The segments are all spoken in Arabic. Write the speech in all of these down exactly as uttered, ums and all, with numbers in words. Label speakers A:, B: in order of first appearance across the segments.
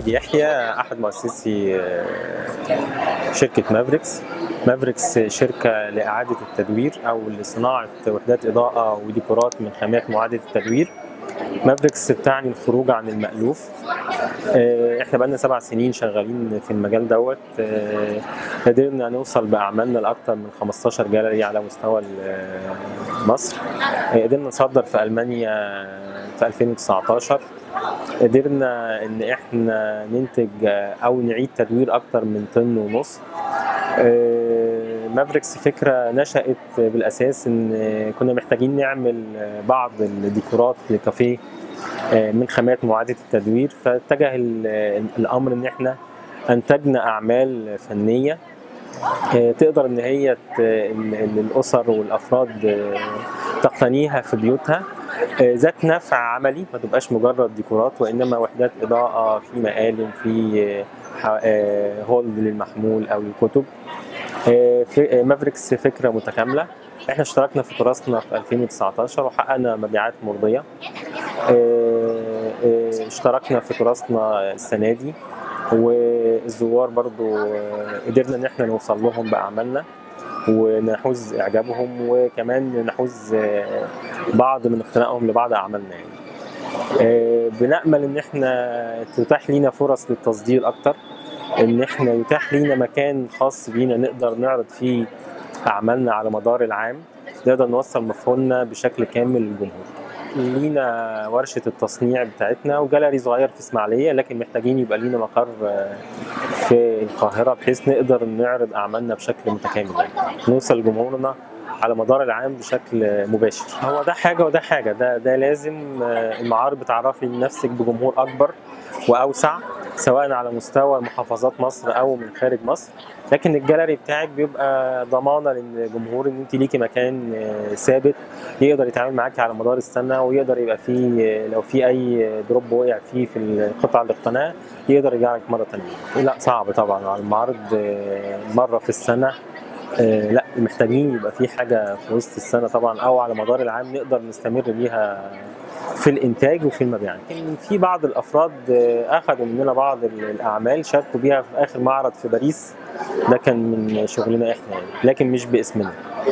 A: محمد يحيى، أحد مؤسسي شركة مافريكس. مافريكس شركة لإعادة التدوير أو لصناعة وحدات إضاءة وديكورات من خامات معادة التدوير. مافريكس بتعني الخروج عن المألوف. احنا بقالنا سبع سنين شغالين في المجال دوت. قدرنا نوصل بأعمالنا لأكثر من خمستاشر جاليري على مستوى مصر. قدرنا نصدر في ألمانيا في ألفين وتسعتاشر. قدرنا ان احنا ننتج او نعيد تدوير اكتر من طن ونص. مافريكس فكرة نشأت بالاساس ان كنا محتاجين نعمل بعض الديكورات لكافيه من خامات معادة التدوير، فاتجه الامر ان احنا انتجنا اعمال فنية تقدر ان هي الاسر والافراد تقتنيها في بيوتها، ذات نفع عملي، ما تبقاش مجرد ديكورات وانما وحدات اضاءه في مقالم، في هولد للمحمول او الكتب. مافريكس فكره متكامله. احنا اشتركنا في تراثنا في ألفين وتسعتاشر وحققنا مبيعات مرضيه. اشتركنا في تراثنا السنه دي، والزوار برضو قدرنا ان احنا نوصل لهم باعمالنا ونحوز اعجابهم، وكمان نحوز بعض من اقتنائهم لبعض اعمالنا. يعني بنأمل ان احنا تتاح لينا فرص للتصدير اكتر، ان احنا يتاح لينا مكان خاص بينا نقدر نعرض فيه اعمالنا على مدار العام، نقدر نوصل مفهومنا بشكل كامل للجمهور. لينا ورشة التصنيع بتاعتنا وجاليري صغير في اسماعيلية، لكن محتاجين يبقى لينا مقر في القاهرة بحيث نقدر نعرض أعمالنا بشكل متكامل، يعني نوصل لجمهورنا على مدار العام بشكل مباشر. هو ده حاجة وده حاجة، ده ده لازم المعارض بتعرفي نفسك بجمهور أكبر وأوسع، سواء على مستوى محافظات مصر أو من خارج مصر، لكن الجاليري بتاعك بيبقى ضمانة للجمهور إن أنت ليكي مكان ثابت يقدر يتعامل معاكي على مدار السنة، ويقدر يبقى فيه لو في أي دروب وقع فيه في القطع الاقتناء يقدر يرجعلك مرة تانية. لا صعب طبعا على المعارض مرة في السنة. آه لا، محتاجين يبقى في حاجة في وسط السنة طبعا أو على مدار العام نقدر نستمر بيها في الإنتاج وفي المبيعات. في بعض الأفراد أخذوا مننا بعض الأعمال شاركوا بيها في آخر معرض في باريس، ده كان من شغلنا إحنا يعني، لكن مش باسمنا.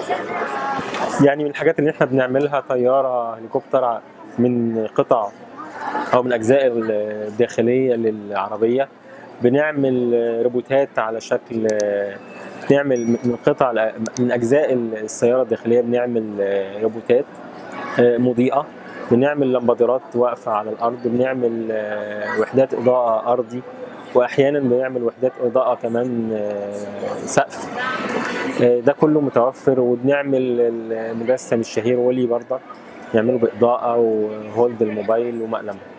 A: يعني من الحاجات اللي إحنا بنعملها طيارة هليكوبتر من قطع أو من أجزاء الداخلية للعربية. بنعمل روبوتات على شكل، بنعمل من قطع من اجزاء السياره الداخليه، بنعمل روبوتات مضيئه، بنعمل لمبادرات واقفه على الارض، بنعمل وحدات اضاءه ارضي، واحيانا بنعمل وحدات اضاءه كمان سقف. ده كله متوفر. وبنعمل المجسم الشهير ولي برضه نعمله باضاءه وهولد الموبايل ومقلمه.